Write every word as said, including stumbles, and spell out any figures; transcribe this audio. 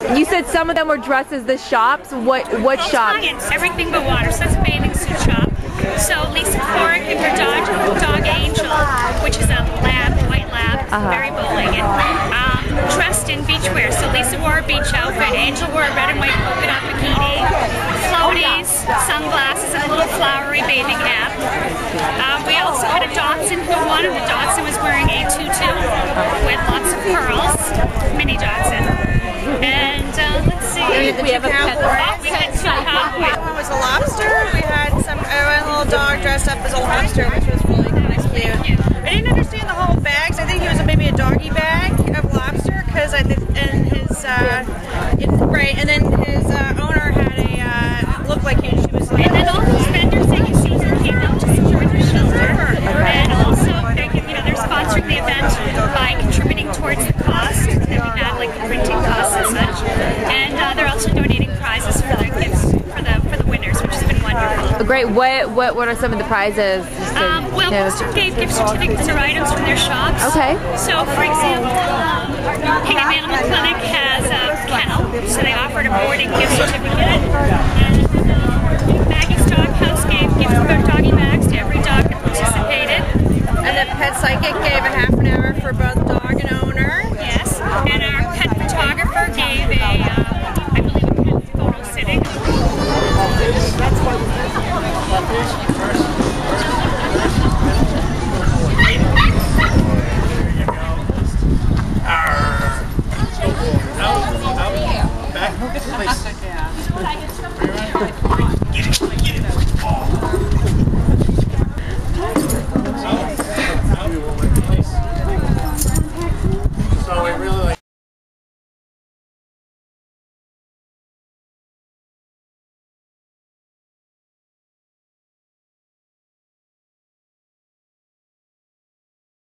You said some of them were dressed as the shops. What what oh, shops? It's everything but water. So that's a bathing suit shop. So Lisa Corrick and her dog, dog Angel, which is a lab, white lab, uh-huh. very bow-legged, um, dressed in beachwear. So Lisa wore a beach outfit, Angel wore a red and white polka dot bikini, floaties, sunglasses, and a little flowery bathing hat. Uh, we also had a Dachshund who won. The Dachshund was wearing a tutu with lots of pearls, mini Dachshund. And uh, let's see, we have a pet. Oh, we had two cowboys. One was a lobster. We had some a little dog dressed up as a lobster, which was really kind of cute. I didn't understand the whole bags. I think he was maybe a doggy bag of lobster, because I think and his uh, it, right, and then his uh, owner had a uh, looked like he she was like. And then all these vendors that you see here came out to support the shelter, and also they, you know, they're sponsoring the event by contributing towards the cost that we had, like the printing costs and such. And uh, they're also donating prizes for their gifts for the for the winners, which has been wonderful. Great. What what what are some of the prizes? Um, well, most of them gave gift certificates or items from their shops. Okay. So, for example, um, Hingham Animal Clinic has a kennel, so they offered a boarding gift certificate. And uh, Maggie's Dog House gave gifts for doggy bags to every dog that participated. And the Pet Psychic gave a half an hour for both dog and owner. Yes. And our pet photographer gave a, uh, I believe, a pet photo sitting.